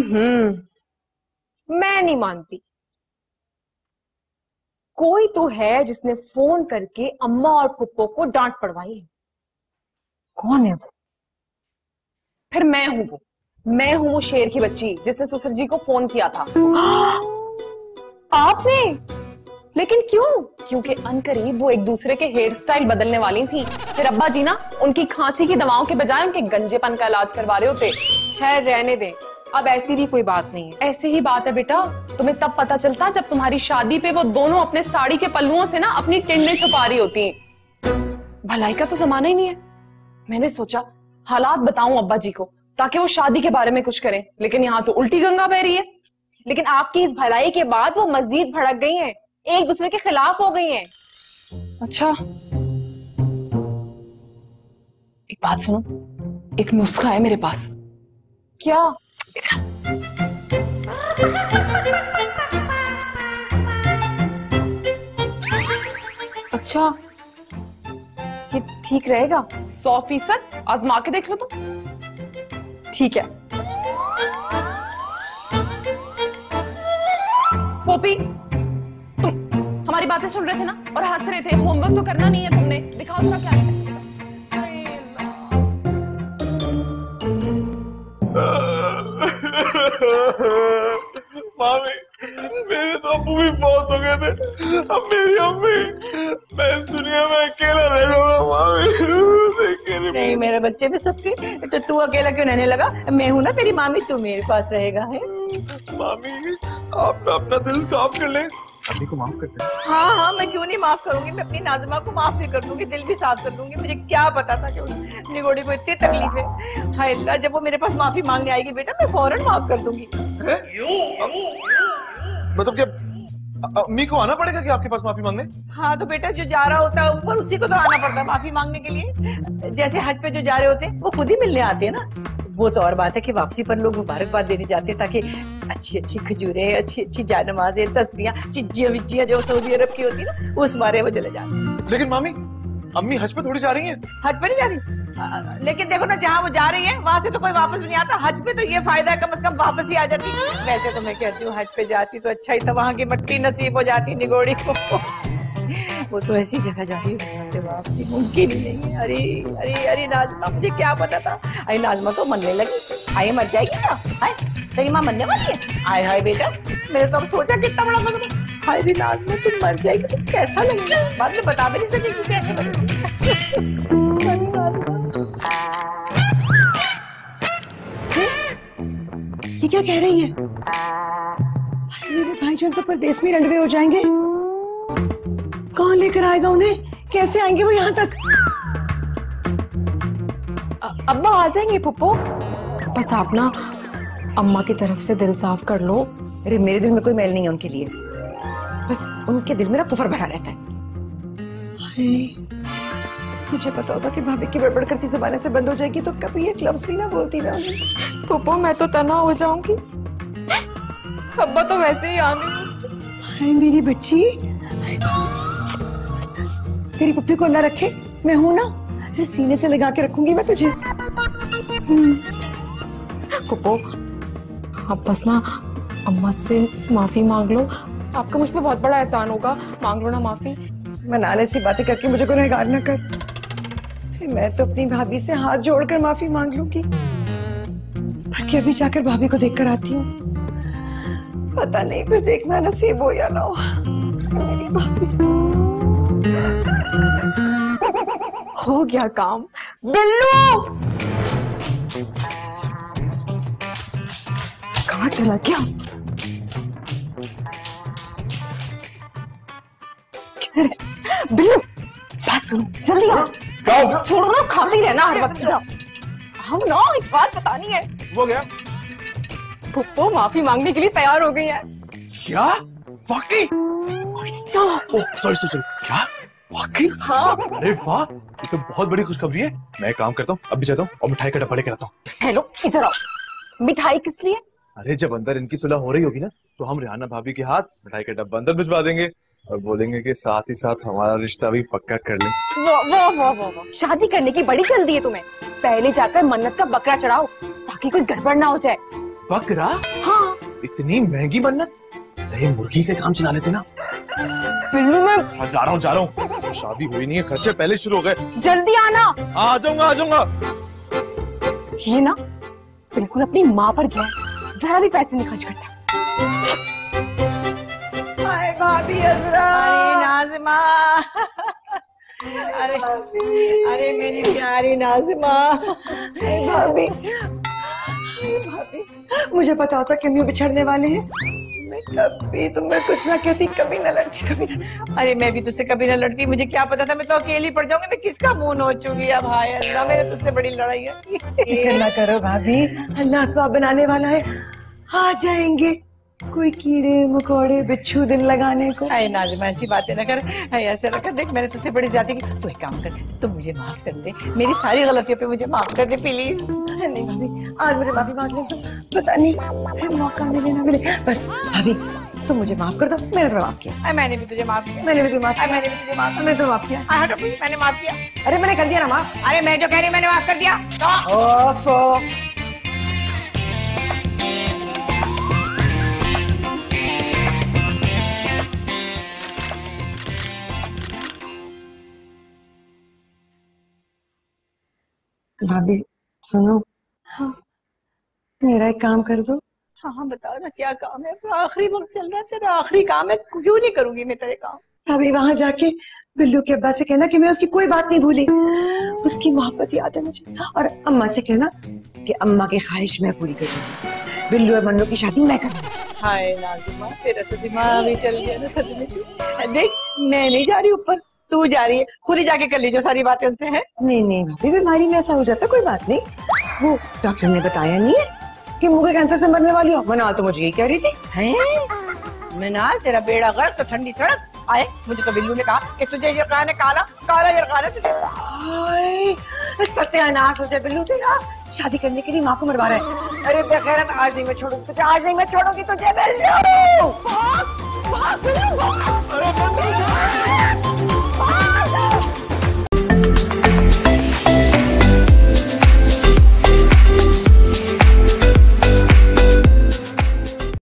मैं नहीं मानती। कोई तो है जिसने फोन करके अम्मा और पुप्पो को डांट पड़वाई है। कौन है वो? फिर मैं हूं वो। मैं हूं वो शेर की बच्ची जिसने ससुर जी को फोन किया था। आपने? लेकिन क्यों? क्योंकि अनकरीब वो एक दूसरे के हेयर स्टाइल बदलने वाली थी। फिर अब्बा जी ना उनकी खांसी की दवाओं के बजाय उनके गंजेपन का इलाज करवा रहे होते। खैर रहने दे, अब ऐसी भी कोई बात नहीं है। ऐसे ही बात है बेटा, तुम्हें तब पता चलता जब तुम्हारी शादी पे वो दोनों अपने साड़ी के पल्लुओं से ना अपनी टिंडे छुपा रही होती। भलाई का तो जमाना ही नहीं है। मैंने सोचा हालात बताऊं अब्बा जी को ताकि वो शादी के बारे में कुछ करें, लेकिन यहाँ तो उल्टी गंगा बह रही है। लेकिन आपकी इस भलाई के बाद वो मजीद भड़क गई हैं, एक दूसरे के खिलाफ हो गई हैं। अच्छा, एक बात सुनो, एक नुस्खा है मेरे पास। क्या? अच्छा, ये ठीक रहेगा? 100% आजमा के देख लो तो। ठीक है। पोपी, तुम हमारी बातें सुन रहे थे ना और हंस रहे थे। होमवर्क तो करना नहीं है तुमने। दिखाओ थोड़ा क्या है। मामी, मेरे तो अब्बू भी बहुत हो गए थे, अब मेरी अम्मी। मैं इस दुनिया में अकेला रह जाऊंगा मामी। नहीं मेरे बच्चे भी सबके, तो तू अकेला क्यों रहने लगा? मैं हूं ना तेरी मामी, तू मेरे पास रहेगा। है मामी, आप अपना दिल साफ कर ले, अभी को माफ कर दे। हाँ हाँ, मैं क्यों नहीं माफ करूंगी। मैं अपनी नाज़िमा को माफ भी कर दूंगी, दिल भी साफ कर दूंगी। मुझे क्या पता था कि उस निगोड़ी को इतनी तकलीफ है। हाय अल्लाह, जब वो मेरे पास माफी मांगने आएगी बेटा, मैं फौरन माफ कर दूंगी। मतलब क्या अम्मी को आना पड़ेगा कि आपके पास माफी मांगने? हाँ तो बेटा, जो जा रहा होता है ऊपर उसी को तो आना पड़ता है माफी मांगने के लिए। जैसे हज पे जो जा रहे होते हैं वो खुद ही मिलने आते हैं ना। वो तो और बात है कि वापसी पर लोग मुबारकबाद देने जाते हैं ताकि अच्छी अच्छी खजूरें, अच्छी अच्छी जानमाज़ें, तस्बीहां, चिज्जियां विज्जियां जो सऊदी अरब की होती है ना, उस बारे में चले जाते हैं। लेकिन मामी, अम्मी हज पे थोड़ी जा रही हैं। हज पे नहीं जा रही, लेकिन देखो ना, जहाँ वो जा रही है वहां से तो कोई वापस नहीं आता। हज पे तो ये फायदा है, कम से कम वापस ही आ जाती। वैसे तो मैं कहती हूँ हज पे जाती तो अच्छा ही था, वहां की मट्टी नसीब हो जाती निगोड़ी को। वो तो ऐसी जगह जा रही है वापसी मुमकिन ही नहीं है। अरे अरे अरे नाज़िमा, मुझे क्या पता था। अरे नाज़िमा तो मरने लगी। आए मर जाएगी ना? हाय, तेरी माँ मरने वाली है? आए हाय बेटा, मैंने तो अब सोचा कितना बड़ा मसला। हाय रे नाज़िमा, तुम मर जाएगी तो कैसा लगेगा? बाद में बता भी नहीं सकेगी कैसे लगेगा। ये क्या कह रही है? मेरे भाईजान तो परदेश में रंडवे हो जाएंगे। कौन लेकर आएगा उन्हें? कैसे आएंगे वो यहाँ तक? अब्बा आ जाएंगे पुप्पो, बस आप ना अम्मा की तरफ से दिल साफ कर लो। अरे मेरे दिल में कोई मैल नहीं है उनके लिए, बस उनके दिल में ना कुफर भरा रहता है। मुझे पता होता कि भाभी की बड़बड़ करती ज़बान से बंद हो जाएगी तो कभी ये लफ्ज़ भी ना बोलती मैं उन्हें। पुप्पो, मैं तो तना हो जाऊंगी। अब्बा तो वैसे ही आ नहीं। हाय मेरी बच्ची, तेरी पप्पी को अल्लाह रखे, मैं हूं ना, फिर सीने से लगा के रखूंगी मैं तुझे। पुप्पो, आप बस ना अम्मा से माफी मांग लो। आपका मुझ पर बहुत बड़ा एहसान होगा, मांग लो ना माफी। मनाले सी बातें करके मुझे गुनहगार न कर। मैं तो अपनी भाभी से हाथ जोड़कर माफी मांग लूंगी, बाकी अभी जाकर भाभी को देखकर आती हूँ। पता नहीं फिर देखना नसीब हो या ना हो। मेरी भाभी हो गया काम। बिल्लू कहाँ चला गया? बिल्लू, बात सुनो, जल्दी आओ। छोड़ो ना, खाली रहना हर वक्त। हम ना एक बात बतानी है। वो गया? पुप्पो माफी मांगने के लिए तैयार हो गई है। क्या? वाकई? सॉरी सॉरी, क्या वाकई? हाँ। अरे वाह, ये तो बहुत बड़ी खुशखबरी है। मैं एक काम करता हूँ, अभी जाता हूँ और मिठाई का डब्बा लेकर आता हूँ। हेलो, इधर आओ। मिठाई किस लिए? अरे जब अंदर इनकी सुलह हो रही होगी ना, तो हम रेहाना भाभी के हाथ मिठाई का डब्बा अंदर भिजवा देंगे और बोलेंगे कि साथ ही साथ हमारा रिश्ता भी पक्का कर लें। वाह वाह वाह, शादी करने की बड़ी जल्दी है तुम्हें। पहले जाकर मन्नत का बकरा चढ़ाओ ताकि कोई गड़बड़ ना हो जाए। बकरा? हाँ इतनी महंगी मन्नत? रहे मुर्गी से काम चला लेते ना। बिल्लू मैं अच्छा, जा रहा हूँ। तो शादी हुई नहीं है, खर्चे पहले शुरू हो गए। जल्दी आना। आ जाऊंगा। ये ना बिल्कुल अपनी माँ पर गया, जरा भी पैसे नहीं खर्च करता। हाय भाभी अजरा। अरे नाज़िमा, अरे मेरी प्यारी नाज़िमा। भाभी मुझे पता होता कि हम यूं बिछड़ने वाले हैं, मैं कभी तुम्हें कुछ ना कहती, कभी ना लड़ती, कभी ना। अरे मैं भी तुझसे कभी ना लड़ती, मुझे क्या पता था मैं तो अकेली पड़ जाऊंगी, मैं किसका मुंह नोचूंगी। अब हाय अल्लाह, मेरे तुझसे बड़ी लड़ाई है। फिक्र ना करो भाभी, अल्लाह असबाब बनाने वाला है, आ जाएंगे कोई कीड़े मकोड़े बिच्छू दिल लगाने को। हाय नाज़िमा, ऐसी बातें ना कर, हाय ऐसे ना कर। देख मैंने तुझसे बड़ी ज्यादती की, तू एक काम कर, तू मुझे माफ कर दे, मेरी सारी गलतियों पे मुझे माफ कर दे प्लीज। नहीं भाभी, आज मुझे माफी मांग ले तो पता नहीं फिर मौका मिले ना मिले। बस भाभी तुम मुझे माफ कर दो, मैंने तो माफ किया। मैंने भी तुझे माफ किया। मैंने भी तुम्हें माफ किया। मैंने भी तुझे माफ मैंने तो माफ किया। मैंने माफ किया। अरे मैंने कर दिया ना माफ। अरे मैं जो कह रही हूँ मैंने माफ कर दिया। ओफो। भाभी सुनो, हाँ, मेरा एक काम कर दो। हाँ बताओ ना क्या काम है, आखिरी वक्त चल रहा है तेरा, आखिरी काम है, क्यों नहीं करूंगी मैं तेरे काम। भाभी वहां जाके बिल्लू के अब्बा से कहना कि मैं उसकी कोई बात नहीं भूली, उसकी मोहब्बत याद है मुझे, और अम्मा से कहना कि अम्मा की ख्वाहिश मैं पूरी करूंगी, बिल्लू और मन्नू की शादी मैं करूंगी। हाय नाज़िमा, तेरा तो दिमाग ही चल गया ना सदमे से। देख मैं नहीं जा रही ऊपर, तू जा रही है, खुद ही जाके कर लीजिए सारी बातें उनसे। है नहीं भाभी, बीमारी में ऐसा हो जाता, कोई बात नहीं, वो डॉक्टर ने बताया नहीं है कि मुंह के कैंसर से मरने वाली हो। मनाल तो मुझे यही कह रही थी। हैं मनाल, तेरा बेड़ा गर्क तो ठंडी सड़क आए। मुझे तो बिल्लू ने कहा कि तुझे यरकान है काला, काला यरकान है तुझे। सत्यानाश हो जाए बिल्लू तेरा, शादी करने के लिए माँ को मरवा रहा है। अरे बेगैरत, आज नहीं मैं छोड़ूंगी तुझे, आज नहीं मैं छोड़ूंगी तुझे बिल्लू। अरे